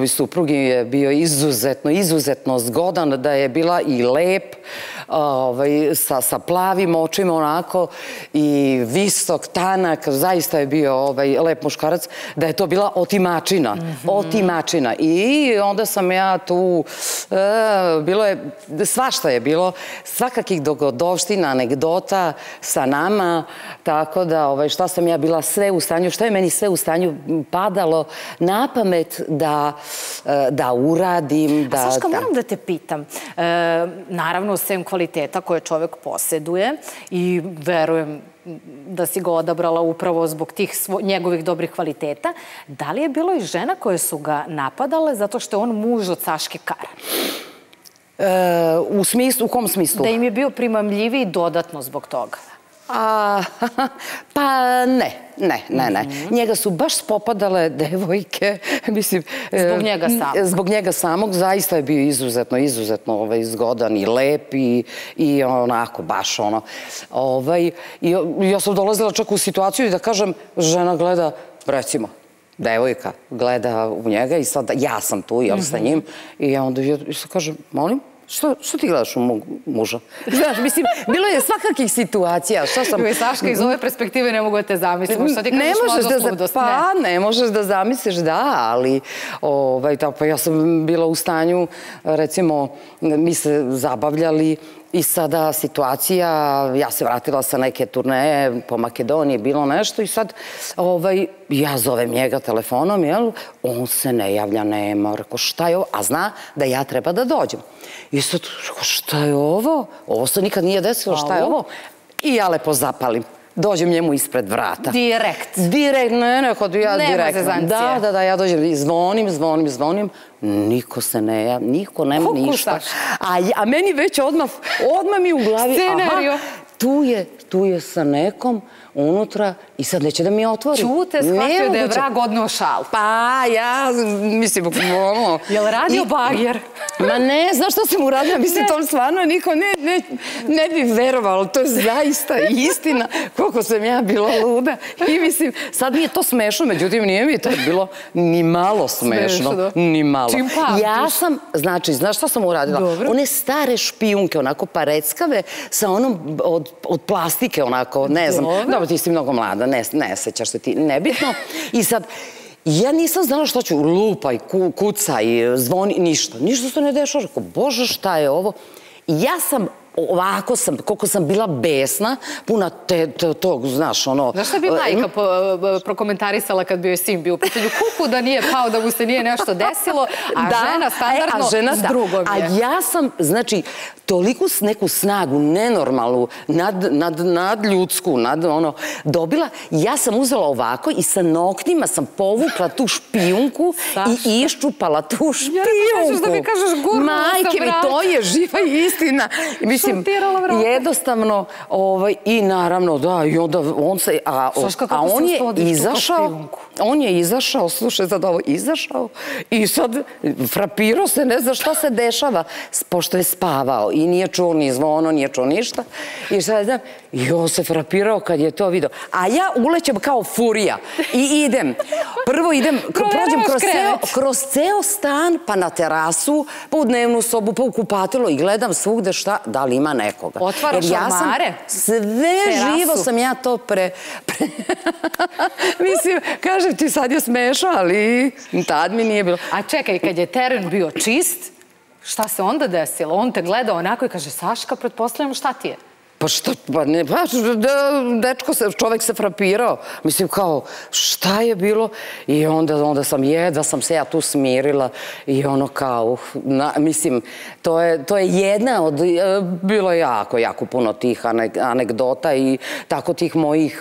moj suprug je bio izuzetno zgodan, da je bila i lep, sa plavim očima onako i visok, tanak, zaista je bio lep muškarac, da je to bila otimačina. Otimačina. I onda sam ja tu, bilo je, svašta je bilo, svakakih dogodovština, anegdota sa nama, tako da šta sam ja bila sve u stanju, šta je meni sve u stanju padalo na pamet da uradim. A Saška, moram da te pitam, naravno, sem kvaliteta koje čovek posjeduje i verujem da si ga odabrala upravo zbog tih njegovih dobrih kvaliteta, da li je bilo i žena koje su ga napadale zato što je on muž od Saške Kara? U kom smislu? Da im je bio primamljiviji dodatno zbog toga. Pa ne. Njega su baš spopadale devojke, mislim... Zbog njega samog. Zbog njega samog, zaista je bio izuzetno zgodan i lep i onako, baš ono. Ja sam dolazila čak u situaciju da kažem, žena gleda, recimo, devojka gleda u njega i sad ja sam tu, jel, sa njim, i onda ja kažem, molim? Što ti gledaš u mog muža? Znaš, mislim, bilo je svakakih situacija. Saška, iz ove perspektive ne mogu da te zamislimo. Što ti kažeš možda sludost? Pa, ne možeš da zamisliš, da, ali ja sam bila u stanju, recimo, mi se zabavljali i sada situacija, ja se vratila sa neke turneje po Makedoniji, bilo nešto i sad ja zovem njega telefonom, jel, on se ne javlja, nema, rekao šta je ovo, a zna da ja treba da dođem. I sad, rekao šta je ovo? Ovo se nikad nije desilo, šta je ovo? I ja lepo zapalim. Dođem njemu ispred vrata. Direkt? Direkt, ne, kod ja direkt. Nema zezancije? Da, ja dođem i zvonim. Niko se ne javlja, niko nema ništa. A meni već odmah mi u glavi... Scenario? Tu je sa nekom unutra i sad neće da mi otvori. Čute, shvatio da je vrag odneo šal. Pa, ja, mislim, ono... Je li radio bager? Ma ne, znaš što sam uradila? Mislim, to stvarno niko ne bi verovalo. To je zaista istina koliko sam ja bila luda. I mislim, sad mi je to smešno, međutim, nije mi to bilo ni malo smešno. Ni malo. Čim pamtiš? Ja sam, znači, znaš što sam uradila? One stare špijunke, onako pareckave, sa onom od plastike, onako, ne znam. Dobro, ti si mnogo mlada, ne sećaš se ti, nebitno. I sad, ja nisam znala što ću, lupaj, kucaj, zvoni, ništa. Ništa se ne dešava. Rekao, Bože, šta je ovo? Ja sam, ovako sam, koliko sam bila besna, puna tog, znaš, ono... Znaš šta bi majka prokomentarisala kad bi joj sin bio u pitanju? Kuku da nije pao, da mu se nije nešto desilo, a žena standardno s drugom je. A ja sam, znači, toliko neku snagu, nenormalnu, nadljudsku, dobila, ja sam uzela ovako i sa noktima sam povukla tu špijunku i iščupala tu špijunku. Da mi kažeš gurnula sa vrata. Majke mi, to je živa istina. Mislim, jednostavno, i naravno, da, i onda on se, a on je izašao, slušaj sad ovo, izašao i sad frapirao se, ne zna šta se dešava, pošto je spavao i nije čuo ni zvono, nije čuo ništa. I sad znam, i on se frapirao kad je to video. A ja ulećem kao furija i prvo prođem kroz ceo stan, pa na terasu, pa u dnevnu sobu, pa u kupatilo i gledam svugde šta, da li ima nekoga. Otvaraš ormare? Sve živo sam ja to mislim, kažem ti, sad je smešno, ali tad mi nije bilo. A čekaj, kad je teren bio čist, šta se onda desilo? On te gleda onako i kaže, Saška, pretpostavljam, šta ti je? Pa šta, pa ne, pa dečko se, čovek se frapirao. Mislim, kao, šta je bilo? I onda sam se ja tu smirila i ono kao, mislim, to je jedna od, bilo je jako puno tih anegdota i tako tih mojih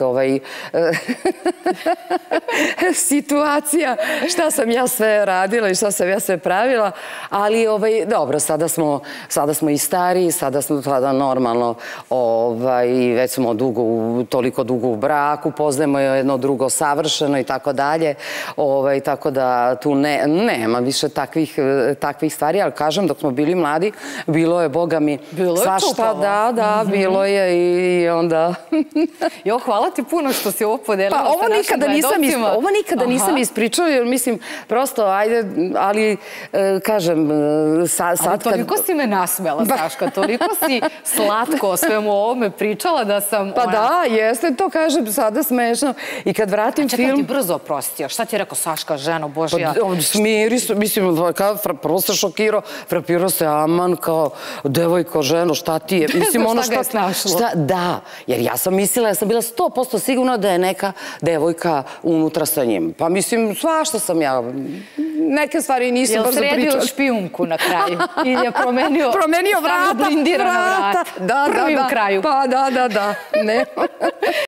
situacija, šta sam ja sve radila i šta sam ja sve pravila, ali dobro, sada smo i stariji, sada normalno već smo toliko dugo u braku, poznajemo jedno drugo savršeno i tako dalje, tako da tu nema više takvih stvari, ali kažem, dok smo bili mladi, bilo je, Boga mi, svašta, da, bilo je i onda... Jo, hvala ti puno što si ovo podelila sa našim gledalcima. Ovo nikada nisam ispričala, jer mislim, prosto, ajde, ali, kažem, sad kad... Ali toliko si me nasmela, Saška, toliko si slatko o svemu ovome pričala da sam... Pa da, jeste, to kažem, sada smešno. I kad vratim film... Čekaj, ti brzo oprostio. Šta ti je rekao, Saška, ženo Božja? Smiri se, mislim, prvo se šokirao, frapirao se, aman, kao, devojko, ženo, šta ti je? Mislim, ono šta ga je snašlo. Da, jer ja sam mislila, ja sam bila 100% sigurna da je neka devojka unutra sa njim. Pa mislim, svašta sam ja, neke stvari nisam brzo pričala. Jel sredio špijunku na kraju? Ili je promenio vrata? Blindirana vrata? Prvi u kraju. Pa da, ne.